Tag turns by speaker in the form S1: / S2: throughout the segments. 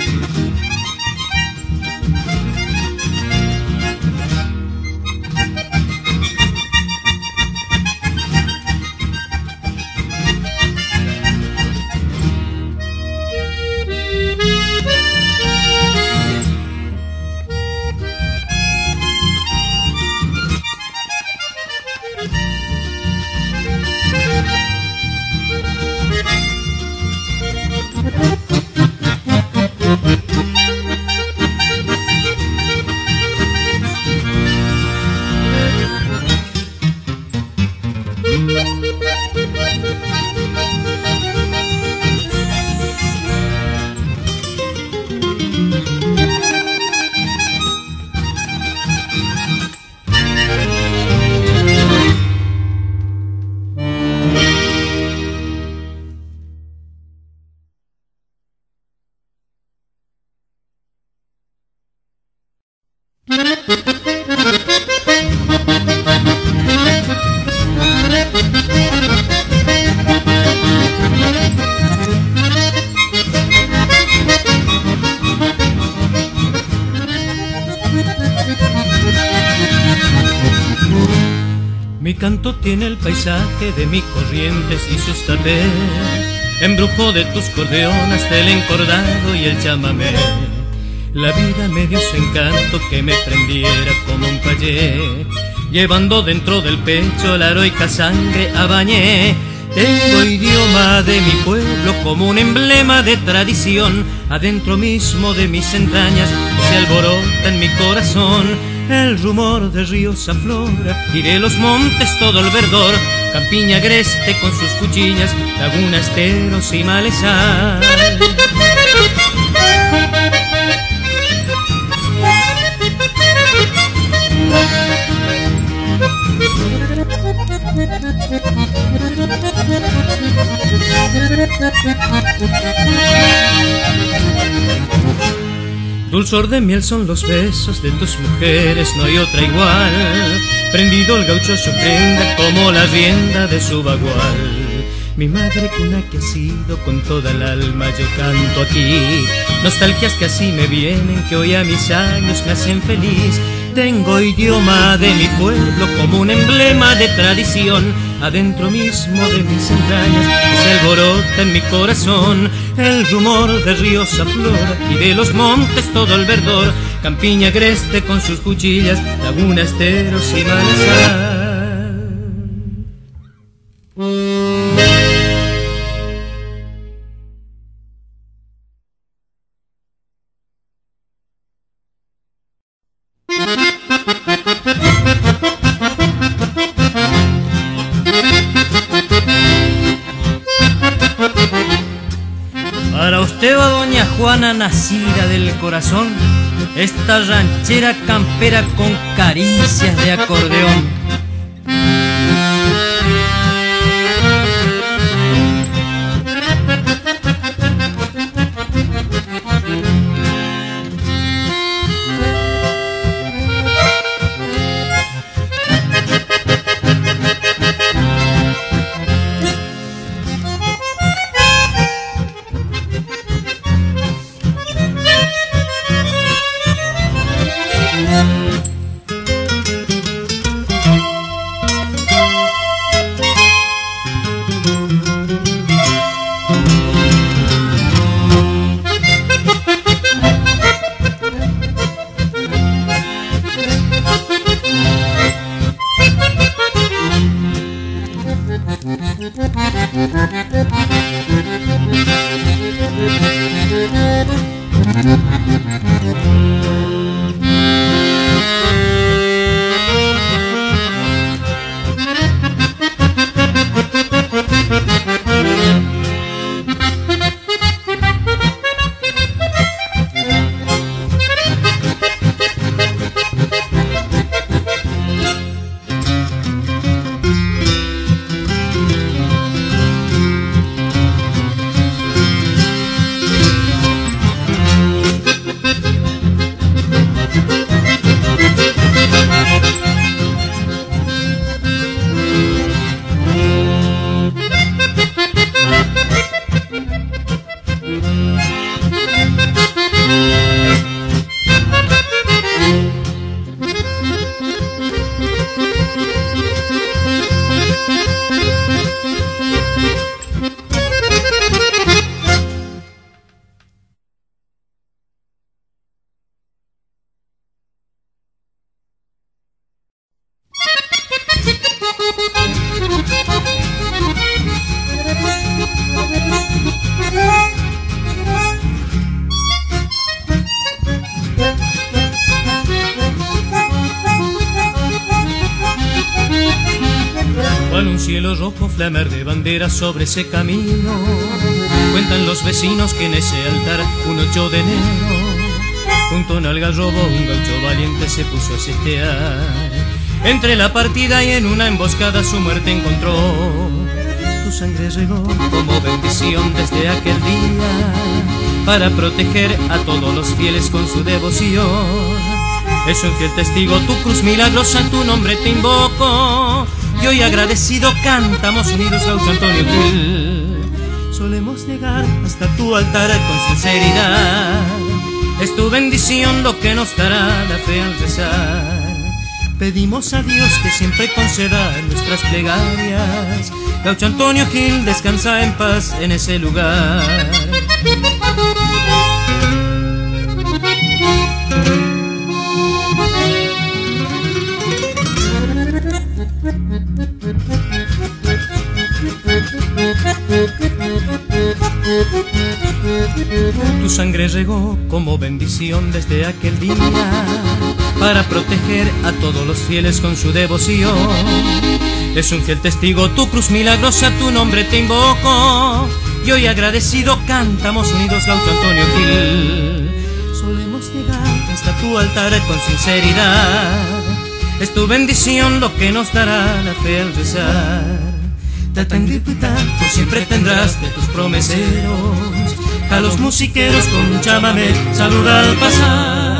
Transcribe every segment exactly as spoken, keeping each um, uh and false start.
S1: Mi canto tiene el paisaje de mis corrientes y sus tapetes, embrujo de tus cordeones, hasta el encordado y el chamamé. La vida me dio su encanto que me prendiera como un payé, llevando dentro del pecho la heroica sangre a bañé. Tengo idioma de mi pueblo como un emblema de tradición, adentro mismo de mis entrañas se alborota en mi corazón. El rumor de ríos aflora y de los montes todo el verdor, campiña agreste con sus cuchillas, laguna, esteros y malezal. Dulzor de miel son los besos de tus mujeres, no hay otra igual. Prendido el gaucho su prenda como la rienda de su bagual. Mi madre cuna que ha sido con toda el alma yo canto aquí. Nostalgias que así me vienen, que hoy a mis años me hacen feliz. Tengo idioma de mi pueblo como un emblema de tradición, adentro mismo de mis entrañas se alborota en mi corazón. El rumor de ríos aflora y de los montes todo el verdor, campiña agreste con sus cuchillas, laguna, esteros y malezal.
S2: Para usted va doña Juana, nacida del corazón, esta ranchera campera con caricias de acordeón.
S1: cielo rojo flamer de banderas sobre ese camino. Cuentan los vecinos que en ese altar, un ocho de enero, junto al algarrobo un gaucho valiente se puso a sestear. Entre la partida y en una emboscada su muerte encontró. Tu sangre regó como bendición desde aquel día, para proteger a todos los fieles con su devoción. Es un fiel testigo tu cruz milagrosa, tu nombre te invoco, y hoy agradecido cantamos unidos gaucho Antonio Gil. Solemos llegar hasta tu altar con sinceridad, es tu bendición lo que nos dará la fe al rezar. Pedimos a Dios que siempre conceda nuestras plegarias. Gaucho Antonio Gil, descansa en paz en ese lugar. Tu sangre regó como bendición desde aquel día, para proteger a todos los fieles con su devoción. Es un fiel testigo tu cruz milagrosa, tu nombre te invoco, y hoy agradecido cantamos unidos gaucho Antonio Gil. Solemos llegar hasta tu altar con sinceridad, es tu bendición lo que nos dará la fe al rezar. Tú siempre tendrás de tus promeseros a los musiqueros con un chamamé, saluda al pasar.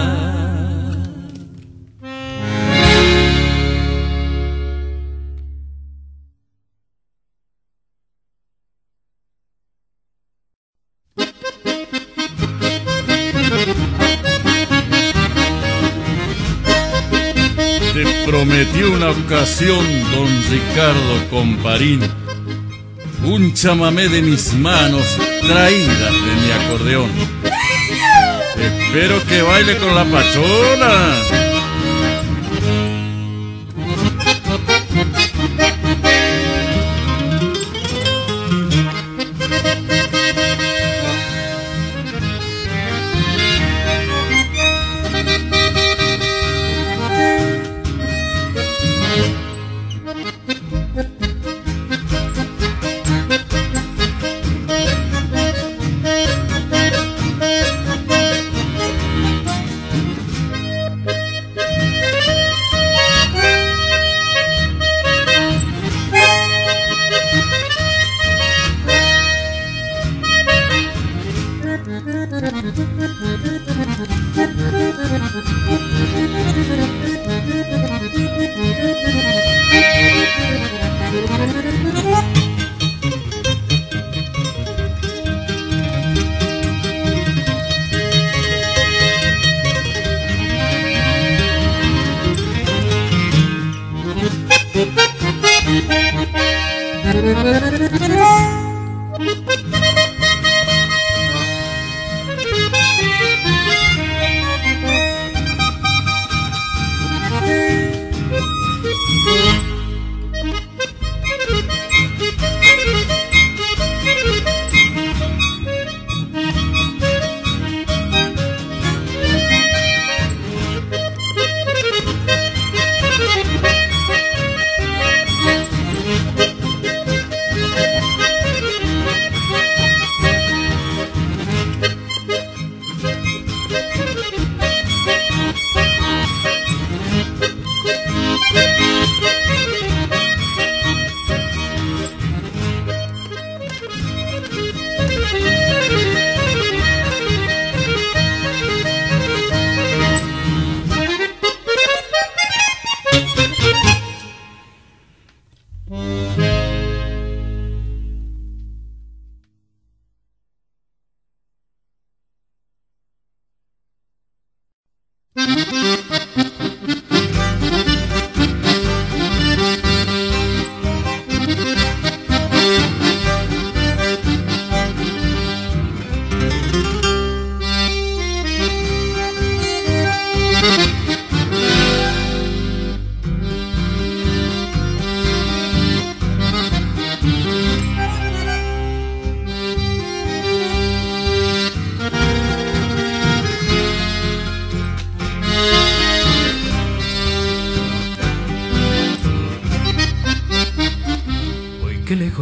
S3: Te prometió una ocasión, don Ricardo Comparín, un chamamé de mis manos traídas de mi acordeón. Espero que baile con la pachona.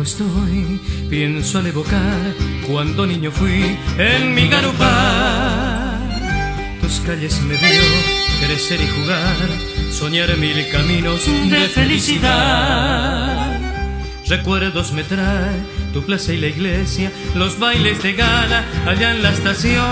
S1: viejo estoy, pienso al evocar cuando niño fui en mi garupa. Tus calles me vio crecer y jugar, soñar mil caminos de felicidad. Recuerdos me trae tu plaza y la iglesia, los bailes de gala allá en la estación.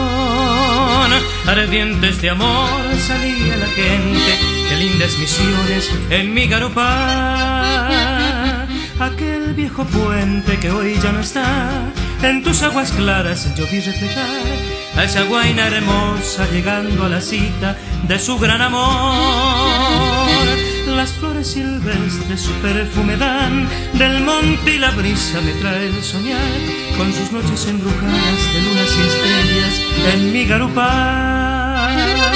S1: Ardientes de amor salía la gente, qué lindas misiones en mi garupa. Aquel viejo puente que hoy ya no está, en tus aguas claras yo vi reflejar a esa guaina hermosa llegando a la cita de su gran amor. Las flores silvestres su perfume dan, del monte y la brisa me trae el soñar, con sus noches embrujadas de lunas y estrellas en mi garupa.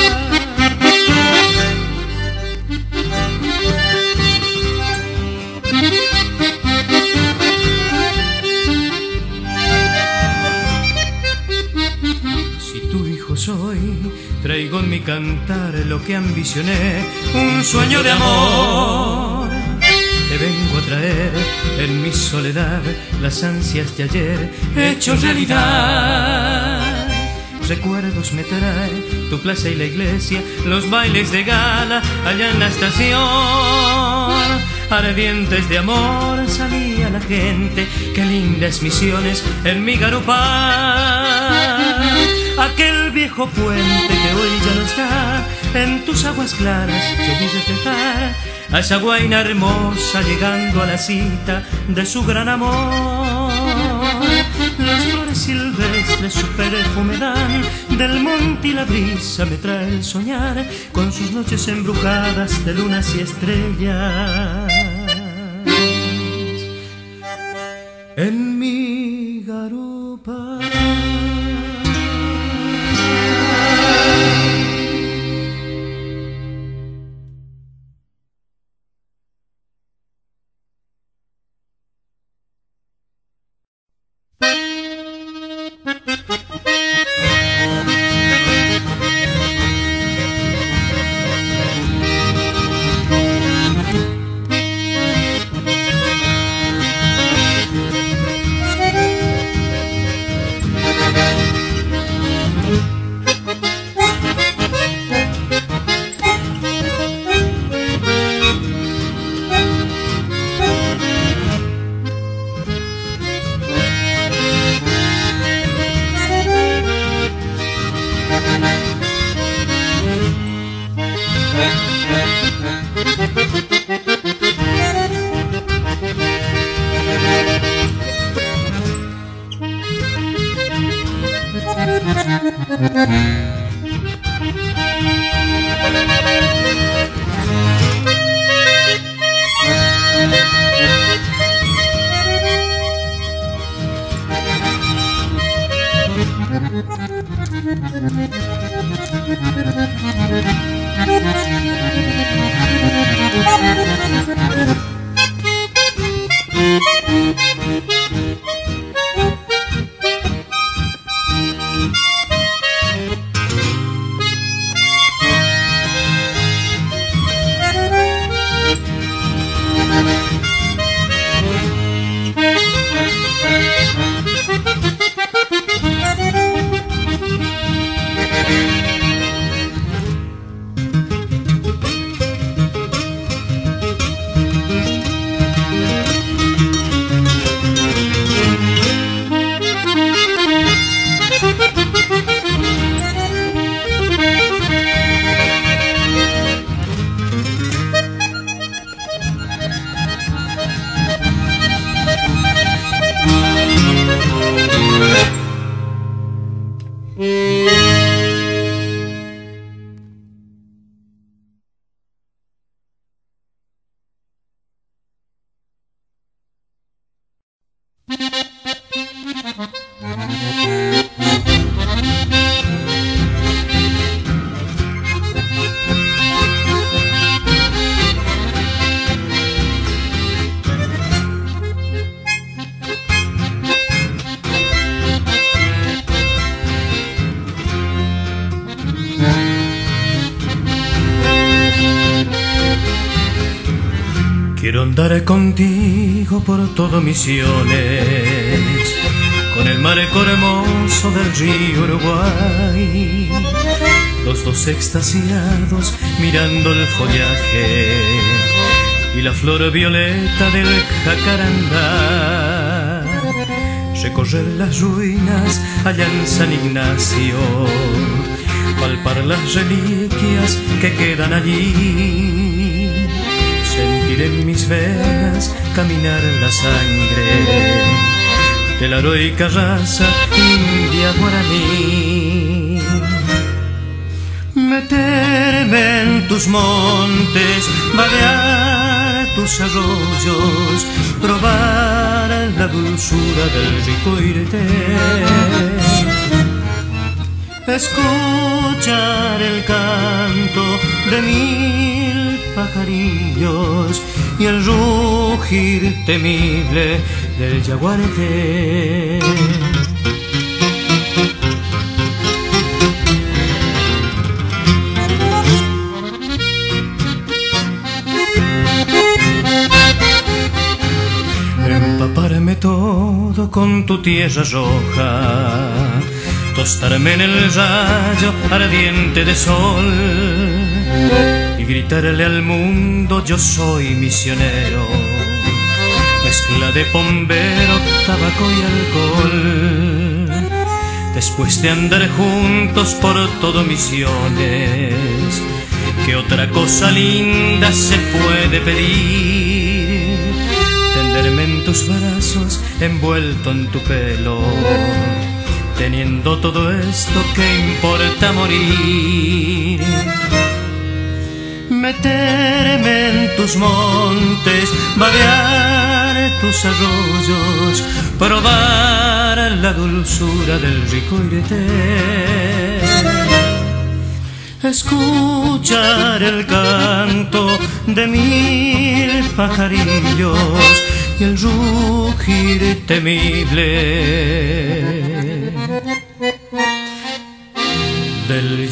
S1: Si tu hijo soy, traigo en mi cantar lo que ambicioné, un sueño de amor. Te vengo a traer en mi soledad las ansias de ayer hecho realidad. Recuerdos me trae tu plaza y la iglesia, los bailes de gala allá en la estación. Ardientes de amor salía la gente, qué lindas misiones en mi garupa. Aquel viejo puente que hoy ya no está, en tus aguas claras yo vi reflejar a esa guaina hermosa llegando a la cita de su gran amor. Las flores silvestres su perfume dan, del monte y la brisa me trae el soñar, con sus noches embrujadas de lunas y estrellas en mi garupa. Quiero andar contigo por todo Misiones, con el marco hermoso del río Uruguay, los dos extasiados mirando el follaje y la flor violeta del jacarandá. Recorrer las ruinas allá en San Ignacio, palpar las reliquias que quedan allí, sentir en mis venas caminar la sangre de la heroica raza india guaraní. Meterme en tus montes, vadear tus arroyos, probar la dulzura del rico irte, escuchar el canto de mil pajarillos y el rugir temible del yaguareté. Empaparme todo con tu tierra roja, tostarme en el rayo ardiente de sol y gritarle al mundo: yo soy misionero, mezcla de pombero, tabaco y alcohol. Después de andar juntos por todo Misiones, ¿qué otra cosa linda se puede pedir? Tenderme en tus brazos, envuelto en tu pelo, teniendo todo esto, ¿qué importa morir? Meterme en tus montes, vadear tus arroyos, probar la dulzura del rico irete, escuchar el canto de mil pajarillos y el rugir temible del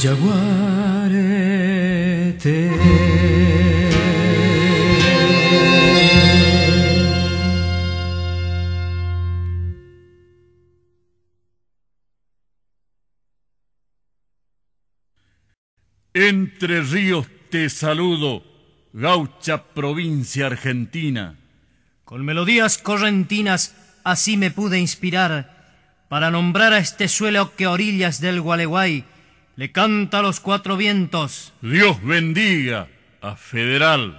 S1: yaguareté.
S3: Entre Ríos te saludo, gaucha provincia argentina.
S2: Con melodías correntinas así me pude inspirar para nombrar a este suelo que a orillas del Gualeguay le canta a los cuatro vientos.
S3: Dios bendiga a Federal.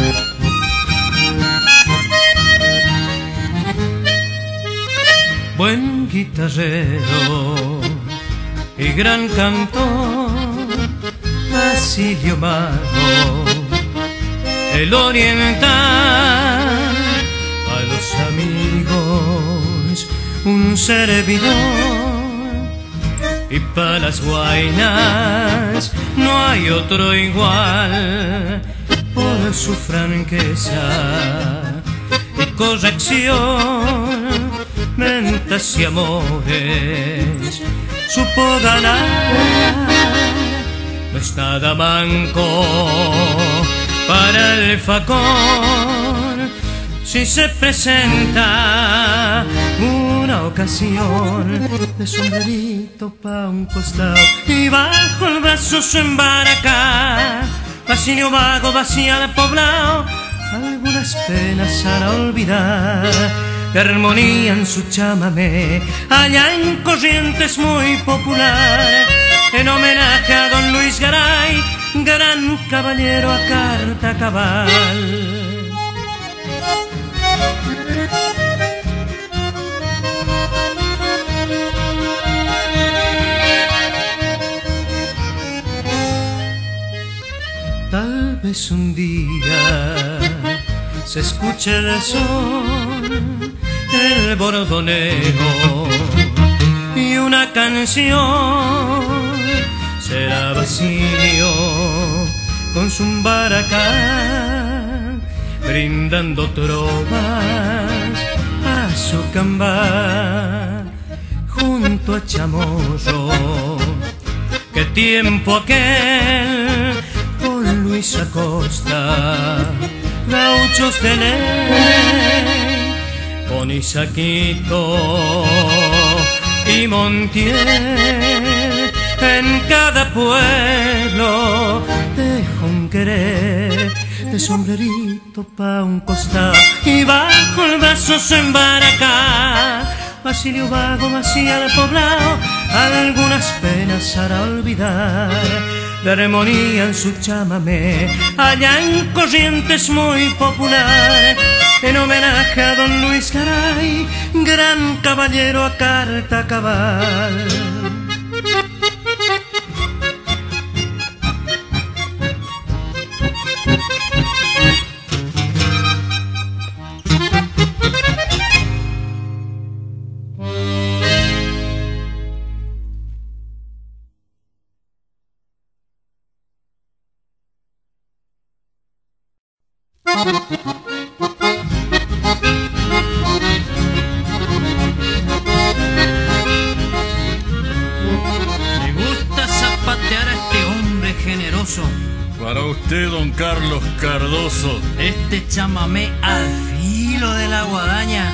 S1: Buen guitarrero y gran cantor, Basilio Mago, el oriental, a los amigos un servidor, y para las guainas no hay otro igual, por su franqueza y corrección, mentas y amores supo ganar. No es nada manco para el facón, si se presenta una ocasión, de sombrerito pa' un costado y bajo el brazo su embaraca. Basilio Mago vacía de poblado, algunas penas hará olvidar, de armonía en su chamamé, allá en Corrientes muy popular, en homenaje a don Luis Garay, gran caballero a carta cabal. Tal vez un día se escuche el son del bordonero y una canción será Basilio con su baracá, brindando trovas a su camba junto a Chamorro. Qué tiempo aquel con Luis Acosta, gauchos de ley, con Isaquito y Montiel, en cada pueblo dejo un querer, de sombrerito pa' un costado y bajo el brazo se embaraca. Basilio Mago vacía de poblado, algunas penas hará olvidar, de armonía en su chamamé, allá en Corrientes muy popular, en homenaje a don Luis Garay, gran caballero a carta cabal.
S2: Me gusta zapatear a este hombre generoso,
S3: Para usted, don Carlos Cardoso.
S2: este chamamé al filo de la guadaña.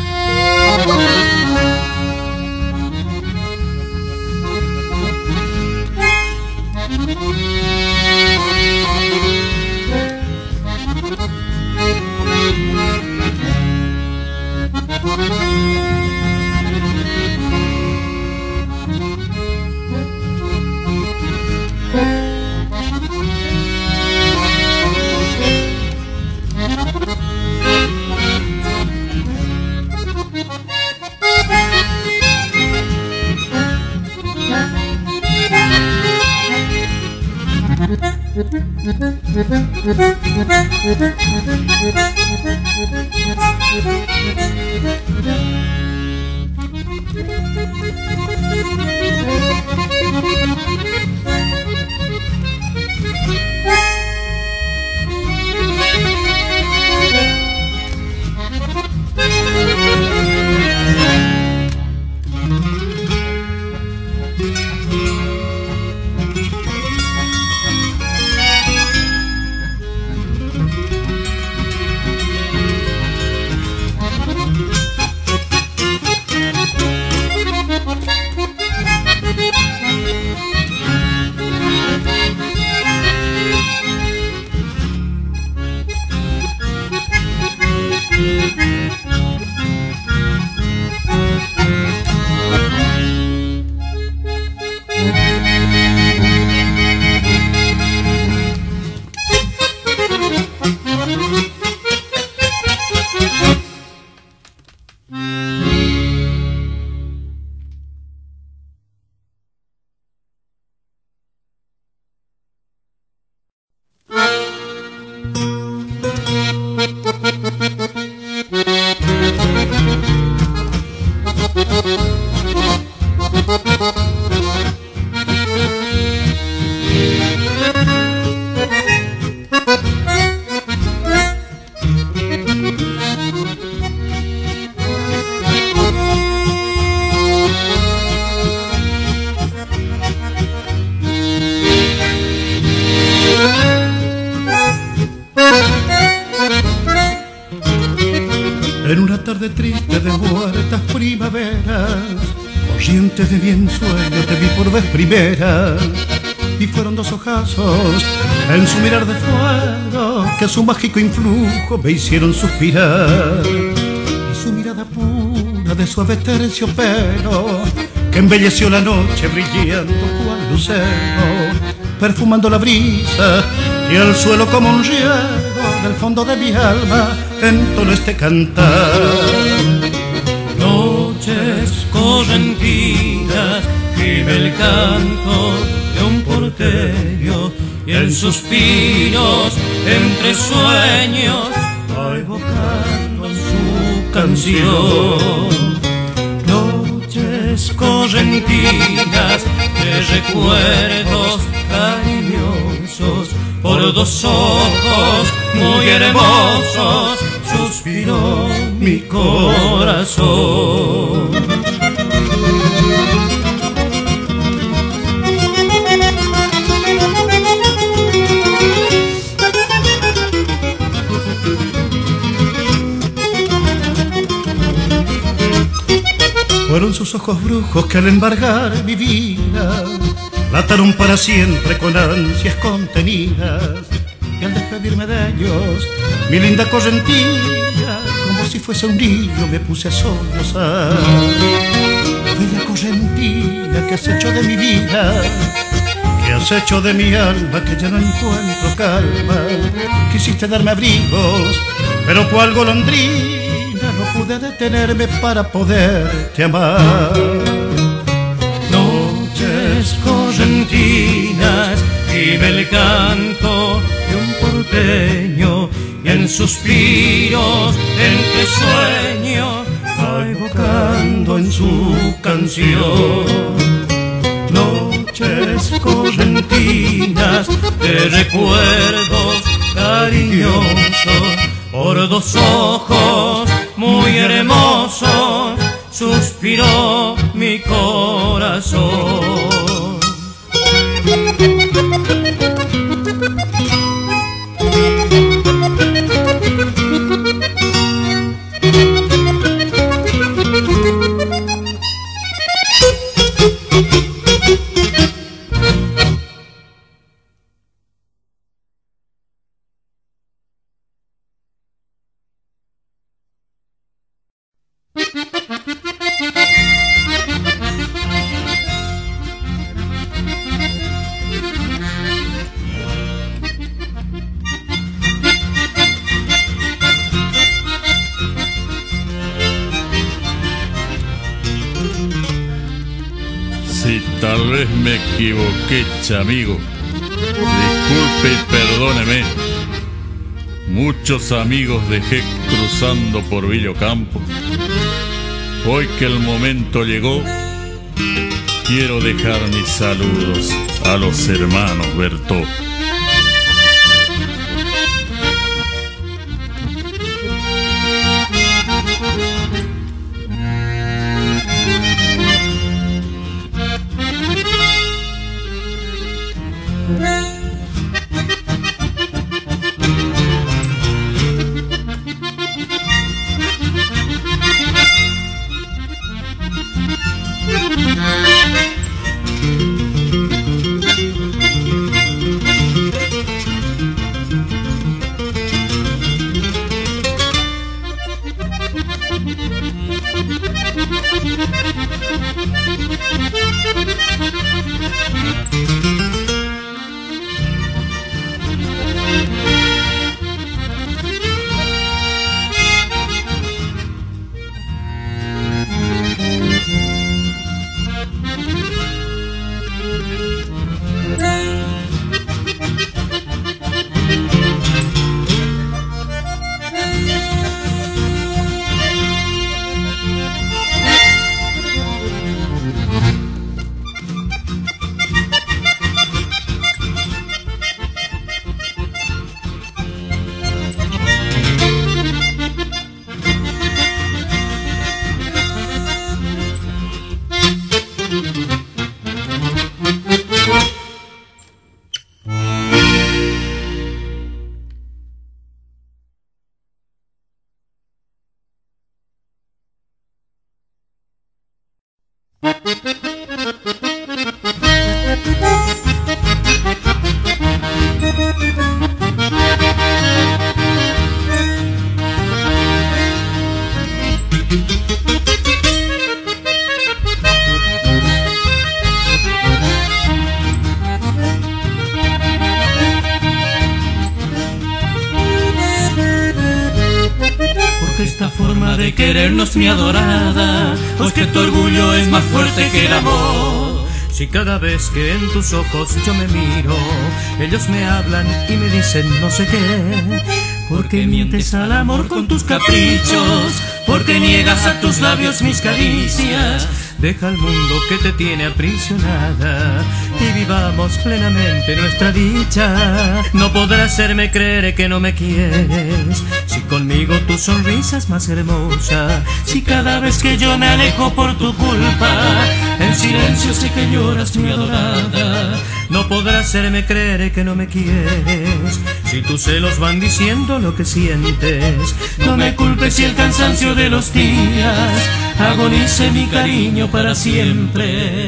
S4: tarde triste de muertas primaveras, corrientes de mi ensueño te vi por vez primera, y fueron dos ojazos en su mirar de fuego que a su mágico influjo me hicieron suspirar, y su mirada pura de suave terciopelo que embelleció la noche brillando cual lucero, perfumando la brisa y el suelo como un riego del fondo de mi alma entonó este cantar.
S1: Noches correntinas, vive el canto de un porteño y en suspiros entre sueños va evocando su canción. Noches correntinas de recuerdos cariñosos, por dos ojos muy hermosos suspiró mi corazón.
S4: Fueron sus ojos brujos que al embargar mi vida la ataron para siempre con ansias contenidas, y al despedirme de ellos mi linda correntina, como si fuese un niño me puse a sollozar. Bella correntina que has hecho de mi vida, que has hecho de mi alma, que ya no encuentro calma. Quisiste darme abrigos, pero cual golondrina no pude detenerme para poderte amar.
S1: Noches correntinas, vive el canto de un porteño y en suspiros entre sueños va evocando en su canción. Noches correntinas de recuerdos cariñosos, por dos ojos muy hermosos suspiró mi corazón.
S3: Si tal vez me equivoqué, chamigo, disculpe y perdóneme. Muchos amigos dejé cruzando por Villocampo. Hoy que el momento llegó, quiero dejar mis saludos a los hermanos Bertó.
S1: Esta forma de querernos, mi adorada, pues que tu orgullo es más fuerte que el amor.
S2: Si cada vez que en tus ojos yo me miro, ellos me hablan y me dicen no sé qué,
S1: porque mientes al amor con tus caprichos, porque niegas a tus labios mis caricias.
S2: Deja al mundo que te tiene aprisionada y vivamos plenamente nuestra dicha. No podrás hacerme creer que no me quieres, si conmigo tu sonrisa es más hermosa.
S1: Si cada vez que yo me alejo por tu culpa, en silencio sé que lloras, mi adorada.
S2: No podrás hacerme creer que no me quieres, si tus celos van diciendo lo que sientes.
S1: No me culpes si el cansancio de los días agonice mi cariño para siempre.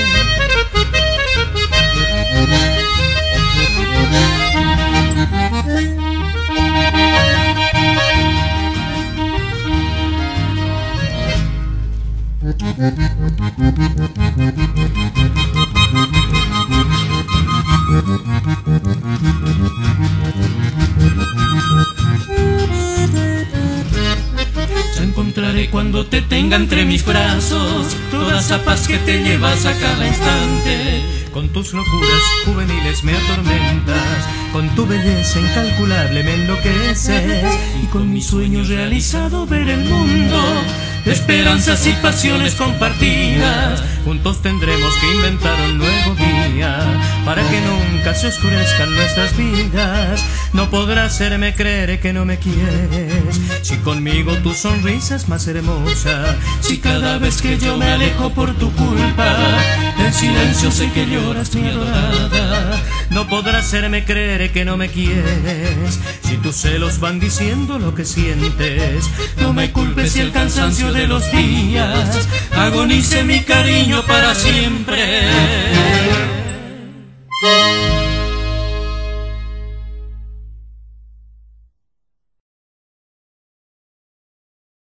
S1: Te encontraré cuando te tenga entre mis brazos, toda esa paz que te llevas a cada instante.
S2: Con tus locuras juveniles me atormentas, con tu belleza incalculable me enloqueces,
S1: y con mi sueño realizado ver el mundo de esperanzas y pasiones compartidas.
S2: Juntos tendremos que inventar un nuevo día para que nunca se oscurezcan nuestras vidas. No podrás hacerme creer que no me quieres, si conmigo tu sonrisa es más hermosa.
S1: Si cada vez que yo me alejo por tu culpa, en silencio sé que lloras, mi adorada.
S2: No podrás hacerme creer que no me quieres, si tus celos van diciendo lo que sientes.
S1: No me culpes si el cansancio de los días agonice mi cariño para siempre.